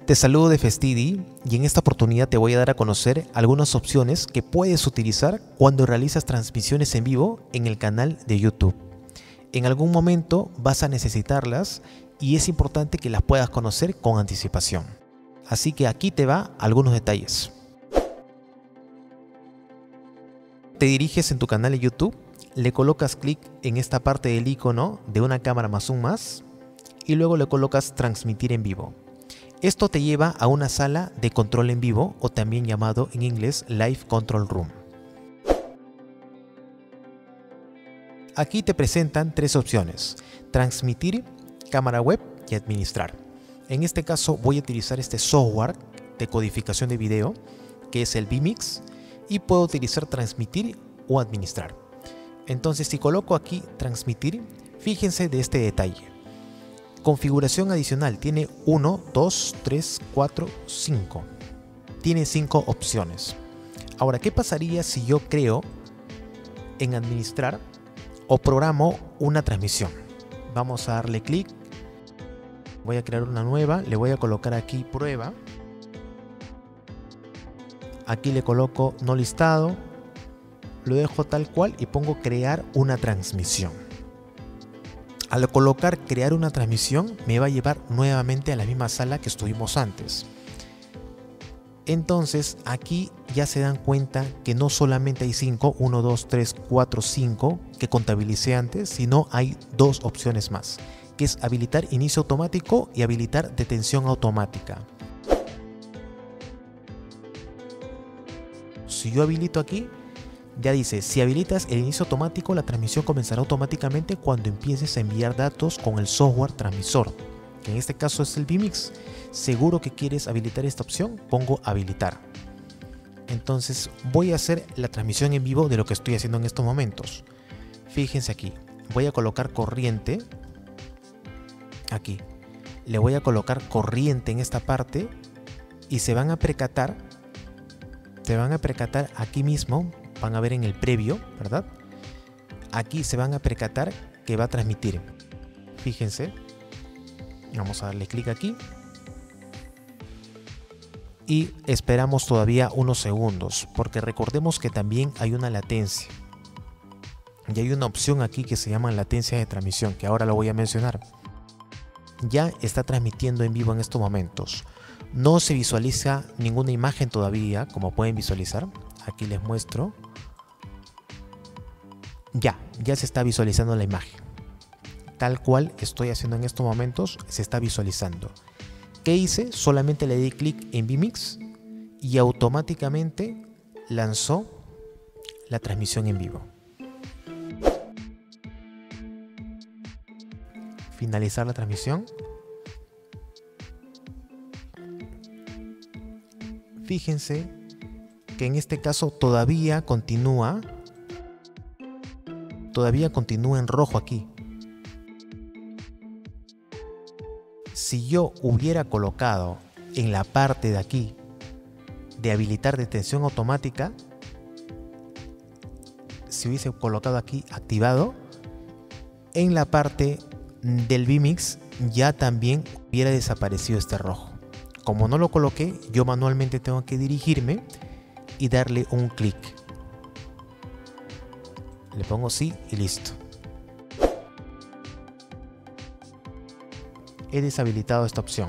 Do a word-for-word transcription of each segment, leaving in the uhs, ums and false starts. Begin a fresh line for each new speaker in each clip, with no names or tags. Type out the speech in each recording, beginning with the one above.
Te saludo de Festidi y en esta oportunidad te voy a dar a conocer algunas opciones que puedes utilizar cuando realizas transmisiones en vivo en el canal de YouTube. En algún momento vas a necesitarlas y es importante que las puedas conocer con anticipación. Así que aquí te va algunos detalles. Te diriges en tu canal de YouTube, le colocas clic en esta parte del icono de una cámara más un más y luego le colocas transmitir en vivo. Esto te lleva a una sala de control en vivo o también llamado en inglés Live Control Room. Aquí te presentan tres opciones: transmitir, cámara web y administrar. En este caso voy a utilizar este software de codificación de video que es el vMix y puedo utilizar transmitir o administrar. Entonces si coloco aquí transmitir, fíjense de este detalle. Configuración adicional tiene uno, dos, tres, cuatro, cinco. Tiene cinco opciones. Ahora, ¿qué pasaría si yo creo en administrar o programo una transmisión? Vamos a darle clic. Voy a crear una nueva. Le voy a colocar aquí prueba. Aquí le coloco no listado. Lo dejo tal cual y pongo crear una transmisión. Al colocar crear una transmisión me va a llevar nuevamente a la misma sala que estuvimos antes. Entonces aquí ya se dan cuenta que no solamente hay cinco, uno, dos, tres, cuatro, cinco que contabilicé antes, sino hay dos opciones más, que es habilitar inicio automático y habilitar detención automática. Si yo habilito aquí, ya dice, si habilitas el inicio automático, la transmisión comenzará automáticamente cuando empieces a enviar datos con el software transmisor, que en este caso es el vMix. Seguro que quieres habilitar esta opción, pongo habilitar. Entonces voy a hacer la transmisión en vivo de lo que estoy haciendo en estos momentos. Fíjense aquí, voy a colocar corriente, aquí, le voy a colocar corriente en esta parte y se van a percatar, se van a percatar aquí mismo. Van a ver en el previo, ¿verdad? Aquí se van a percatar que va a transmitir. Fíjense. Vamos a darle clic aquí. Y esperamos todavía unos segundos, porque recordemos que también hay una latencia. Y hay una opción aquí que se llama latencia de transmisión, que ahora lo voy a mencionar. Ya está transmitiendo en vivo en estos momentos. No se visualiza ninguna imagen todavía, como pueden visualizar. Aquí les muestro. Ya, ya se está visualizando la imagen. Tal cual estoy haciendo en estos momentos, se está visualizando. ¿Qué hice? Solamente le di clic en vMix y automáticamente lanzó la transmisión en vivo. Finalizar la transmisión. Fíjense que en este caso todavía continúa, todavía continúa en rojo aquí. Si yo hubiera colocado en la parte de aquí de habilitar detención automática, si hubiese colocado aquí activado, en la parte del vMix ya también hubiera desaparecido este rojo. Como no lo coloqué, yo manualmente tengo que dirigirme y darle un clic. Le pongo sí y listo. He deshabilitado esta opción.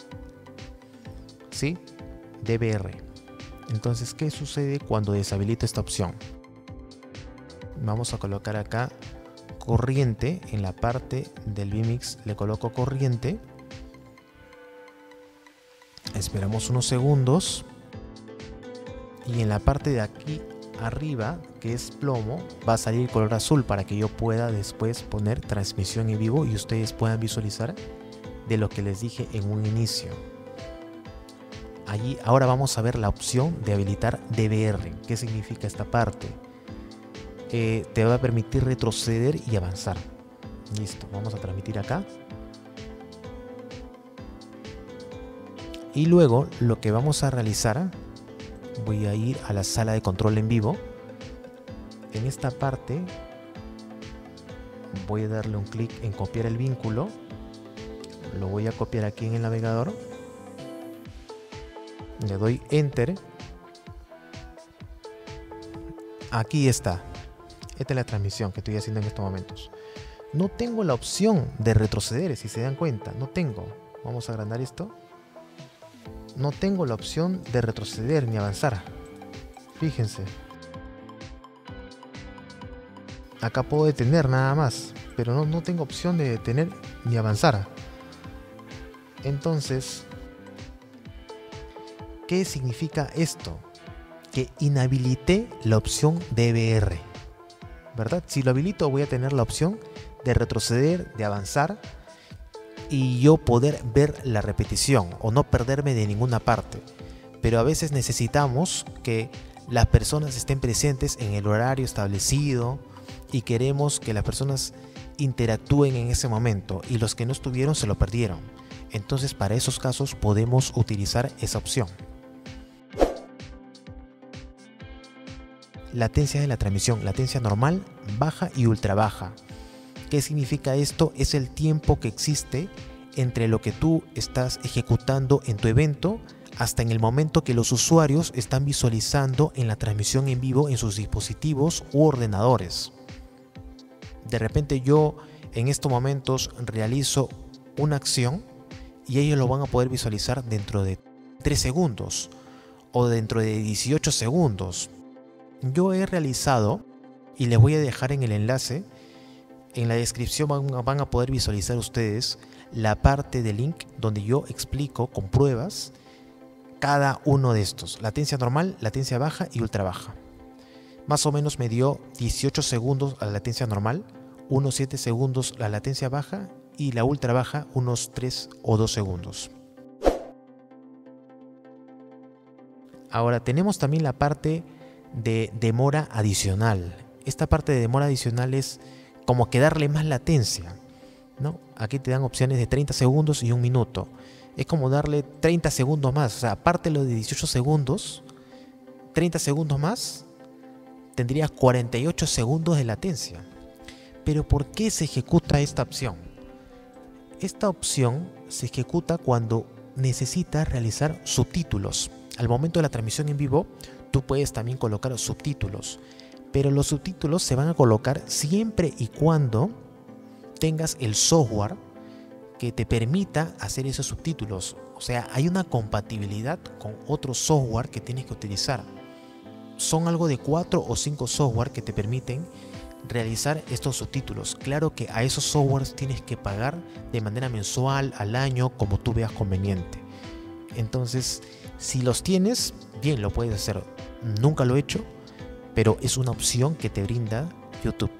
¿Sí? D V R. Entonces, ¿qué sucede cuando deshabilito esta opción? Vamos a colocar acá corriente. En la parte del vMix le coloco corriente. Esperamos unos segundos. Y en la parte de aquí arriba, que es plomo, va a salir color azul para que yo pueda después poner transmisión en vivo y ustedes puedan visualizar de lo que les dije en un inicio. Allí ahora vamos a ver la opción de habilitar D V R. ¿Qué significa esta parte? Eh, te va a permitir retroceder y avanzar. Listo, vamos a transmitir acá. Y luego lo que vamos a realizar, voy a ir a la sala de control en vivo. En esta parte voy a darle un clic en copiar el vínculo. Lo voy a copiar aquí en el navegador. Le doy enter. Aquí está. Esta es la transmisión que estoy haciendo en estos momentos. No tengo la opción de retroceder, si se dan cuenta. No tengo. Vamos a agrandar esto. No tengo la opción de retroceder ni avanzar. Fíjense. Acá puedo detener nada más, pero no, no tengo opción de detener ni avanzar. Entonces, ¿qué significa esto? Que inhabilité la opción D V R, ¿verdad? Si lo habilito voy a tener la opción de retroceder, de avanzar y yo poder ver la repetición o no perderme de ninguna parte. Pero a veces necesitamos que las personas estén presentes en el horario establecido y queremos que las personas interactúen en ese momento y los que no estuvieron se lo perdieron. Entonces para esos casos podemos utilizar esa opción. Latencia de la transmisión, latencia normal, baja y ultra baja. ¿Qué significa esto? Es el tiempo que existe entre lo que tú estás ejecutando en tu evento hasta en el momento que los usuarios están visualizando en la transmisión en vivo en sus dispositivos u ordenadores. De repente yo en estos momentos realizo una acción y ellos lo van a poder visualizar dentro de tres segundos o dentro de dieciocho segundos. Yo he realizado, y les voy a dejar en el enlace, en la descripción van, van a poder visualizar ustedes la parte del link donde yo explico con pruebas cada uno de estos. Latencia normal, latencia baja y ultra baja. Más o menos me dio dieciocho segundos la latencia normal, unos siete segundos la latencia baja y la ultra baja unos tres o dos segundos. Ahora tenemos también la parte de demora adicional. Esta parte de demora adicional es como que darle más latencia, ¿no? Aquí te dan opciones de treinta segundos y un minuto. Es como darle treinta segundos más, o sea, aparte de los de dieciocho segundos, treinta segundos más, tendrías cuarenta y ocho segundos de latencia. Pero ¿por qué se ejecuta esta opción? Esta opción se ejecuta cuando necesitas realizar subtítulos. Al momento de la transmisión en vivo, tú puedes también colocar subtítulos, pero los subtítulos se van a colocar siempre y cuando tengas el software que te permita hacer esos subtítulos. O sea, hay una compatibilidad con otro software que tienes que utilizar. Son algo de cuatro o cinco software que te permiten realizar estos subtítulos. Claro que a esos softwares tienes que pagar de manera mensual, al año, como tú veas conveniente. Entonces, si los tienes, bien, lo puedes hacer. Nunca lo he hecho, pero es una opción que te brinda YouTube.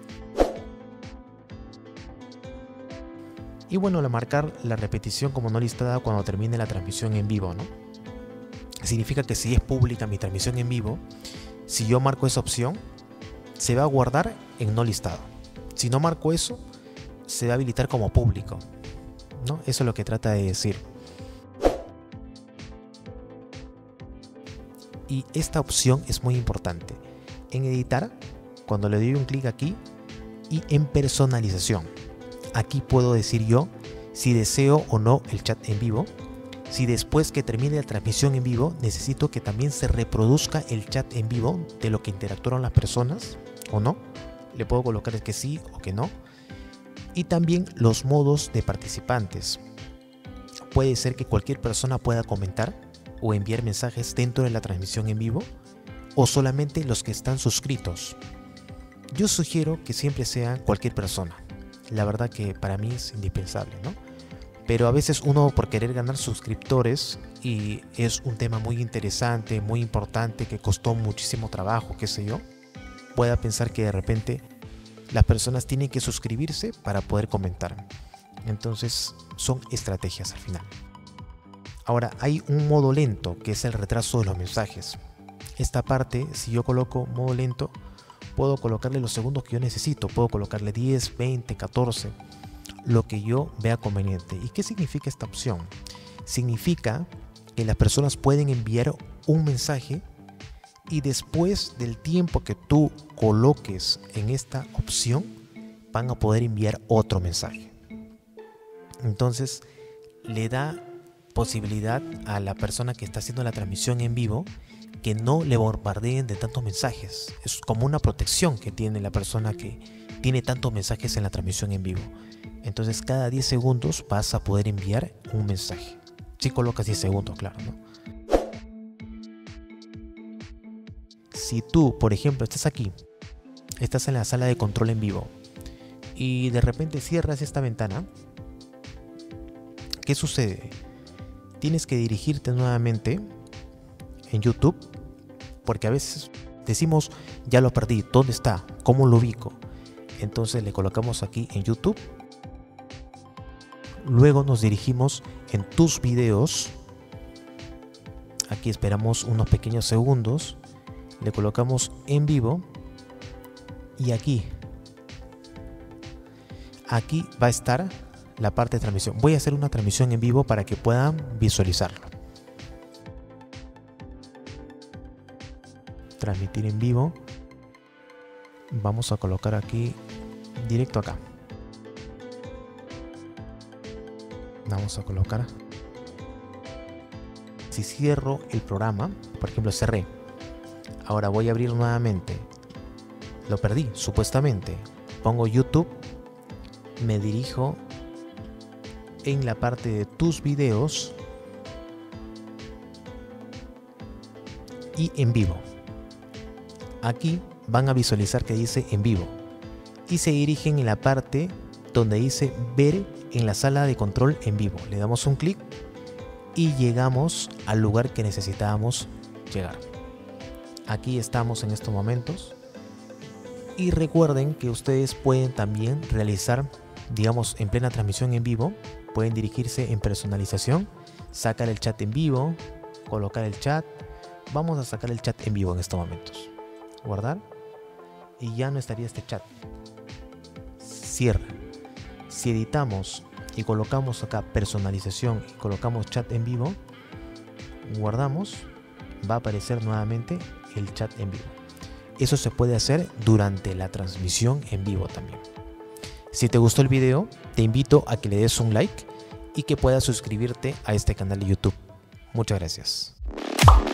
Y bueno, al marcar la repetición como no listada cuando termine la transmisión en vivo, ¿no? Significa que si es pública mi transmisión en vivo, si yo marco esa opción, se va a guardar en no listado. Si no marco eso, se va a habilitar como público, ¿no? Eso es lo que trata de decir. Y esta opción es muy importante. En editar, cuando le doy un clic aquí, y en personalización. Aquí puedo decir yo si deseo o no el chat en vivo. Si después que termine la transmisión en vivo necesito que también se reproduzca el chat en vivo de lo que interactuaron las personas o no. Le puedo colocar que sí o que no. Y también los modos de participantes. Puede ser que cualquier persona pueda comentar o enviar mensajes dentro de la transmisión en vivo o solamente los que están suscritos. Yo sugiero que siempre sea cualquier persona. La verdad que para mí es indispensable, ¿no? Pero a veces uno por querer ganar suscriptores y es un tema muy interesante, muy importante, que costó muchísimo trabajo, qué sé yo, pueda pensar que de repente las personas tienen que suscribirse para poder comentar. Entonces son estrategias al final. Ahora hay un modo lento que es el retraso de los mensajes. Esta parte, si yo coloco modo lento, puedo colocarle los segundos que yo necesito. Puedo colocarle diez, veinte, catorce, lo que yo vea conveniente. ¿Y qué significa esta opción? Significa que las personas pueden enviar un mensaje y después del tiempo que tú coloques en esta opción van a poder enviar otro mensaje. Entonces le da posibilidad a la persona que está haciendo la transmisión en vivo que no le bombardeen de tantos mensajes. Es como una protección que tiene la persona que tiene tantos mensajes en la transmisión en vivo. Entonces cada diez segundos vas a poder enviar un mensaje. Si colocas diez segundos, claro, ¿no? Si tú, por ejemplo, estás aquí, estás en la sala de control en vivo y de repente cierras esta ventana, ¿qué sucede? Tienes que dirigirte nuevamente en YouTube, porque a veces decimos, ya lo perdí, ¿dónde está? ¿Cómo lo ubico? Entonces le colocamos aquí en YouTube. Luego nos dirigimos en tus videos. Aquí esperamos unos pequeños segundos. Le colocamos en vivo. Y aquí. Aquí va a estar la parte de transmisión. Voy a hacer una transmisión en vivo para que puedan visualizarlo. Transmitir en vivo. Vamos a colocar aquí, directo acá. Vamos a colocar. Si cierro el programa, por ejemplo cerré. Ahora voy a abrir nuevamente. Lo perdí, supuestamente. Pongo YouTube. Me dirijo en la parte de tus videos. Y en vivo. Aquí van a visualizar que dice en vivo y se dirigen en la parte donde dice ver en la sala de control en vivo. Le damos un clic y llegamos al lugar que necesitábamos llegar. Aquí estamos en estos momentos y recuerden que ustedes pueden también realizar, digamos, en plena transmisión en vivo, pueden dirigirse en personalización, sacar el chat en vivo, colocar el chat. Vamos a sacar el chat en vivo en estos momentos. Guardar y ya no estaría este chat. Cierra. Si editamos y colocamos acá personalización y colocamos chat en vivo, guardamos, va a aparecer nuevamente el chat en vivo. Eso se puede hacer durante la transmisión en vivo también. Si te gustó el video, te invito a que le des un like y que puedas suscribirte a este canal de YouTube. Muchas gracias.